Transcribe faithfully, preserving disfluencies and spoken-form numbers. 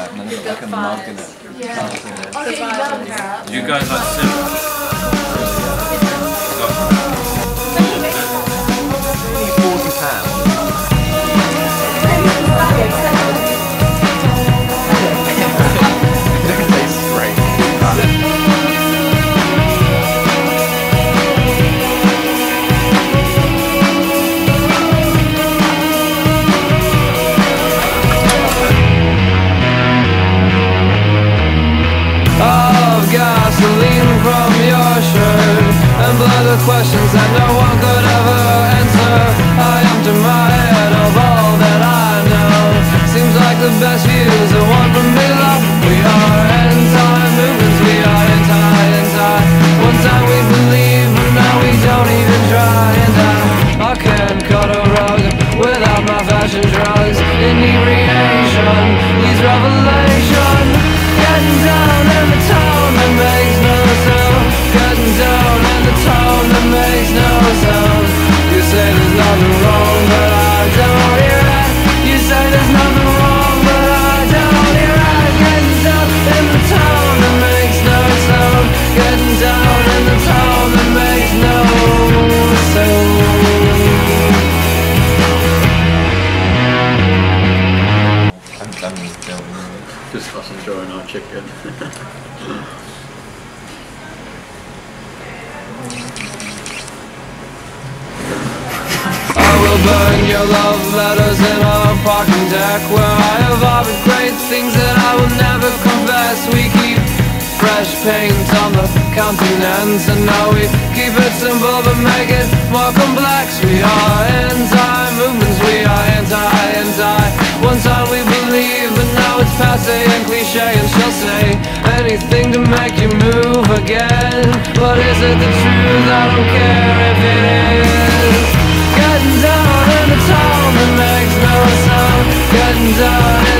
back and then they've got like a mug in it. Yeah. Do you guys like cinema? forty pounds. It tastes great. Gasoline from your shirt and blood of questions that no one could ever answer. I empty my head of all that I know. Seems like the best views are one from below. We are anti-movements, we are anti-anti. One time we believe, but now we don't even try. And I, I can't cut a rug without my fashion drugs. Inebriation leads revelation. Getting down in the tone that makes no sound. Getting down in the tone that makes no sound. You say there's nothing wrong, but I don't hear it. You say there's nothing wrong, but I don't hear it. Getting down in the tone that makes no sound. Getting down in the tone that makes no sound. I'm done with filming. Just us enjoying our chicken. I will burn your love letters in a parking deck where I have harbored great things that I will never confess. We keep fresh paint on the continents, and now we keep it simple but make it more complex. We are anti-movements, we are anti-anti. One time we believe, but now it's passe and cliche, and she'll say anything to make you move again. But is it the truth? I don't care if it is. Getting down in the tone that makes no sound. Getting down in